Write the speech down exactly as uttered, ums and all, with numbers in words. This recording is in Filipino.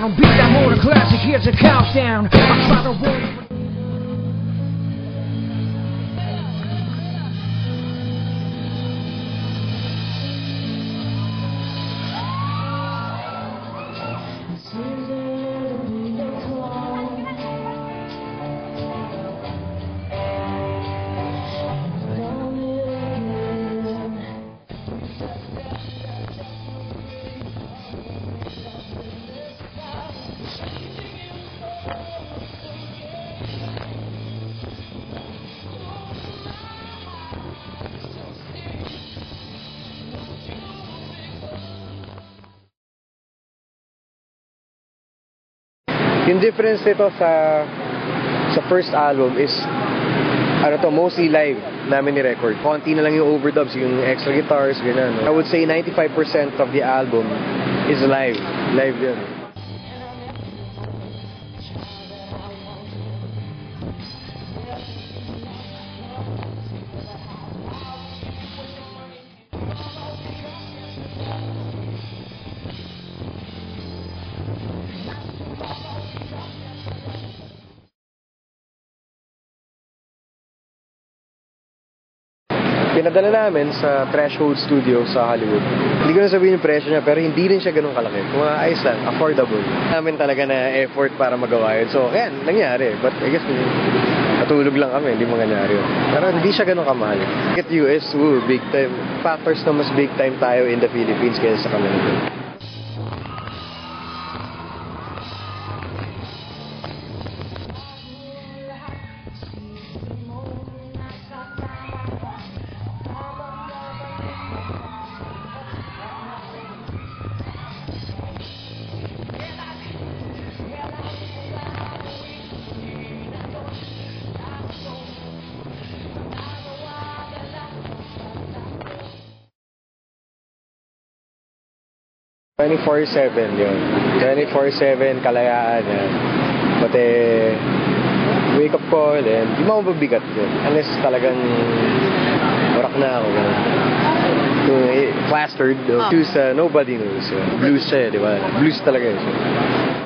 down, beat that motor classic, here's a countdown. I try to roll. Yung difference nito sa sa first album is ano to, mostly live namin ni-record. Konti na lang yung overdubs, yung extra guitars, ganyan. No? I would say ninety-five percent of the album is live. Live yun. Pinadala namin sa Threshold Studio sa Hollywood. Hindi ko na sabihin yung presyo niya, pero hindi rin siya ganun kalaki. Kung mga ayos lang, affordable. Namin talaga na effort para magawa yun. So, ayan, nangyari. But I guess, natulog lang kami, hindi mo nangyari yun. Pero hindi siya ganun kamahal. At U S, woo, big time. Factors na mas big time tayo in the Philippines kaysa sa kanila. twenty-four seven yun. twenty-four seven kalayaan yan. Pati wake up call and di mo mabibigat yun. Unless talagang warak na ako. Yung plastered, oh. Choose uh, nobody knows. Blues siya, di ba? Blues talaga yun.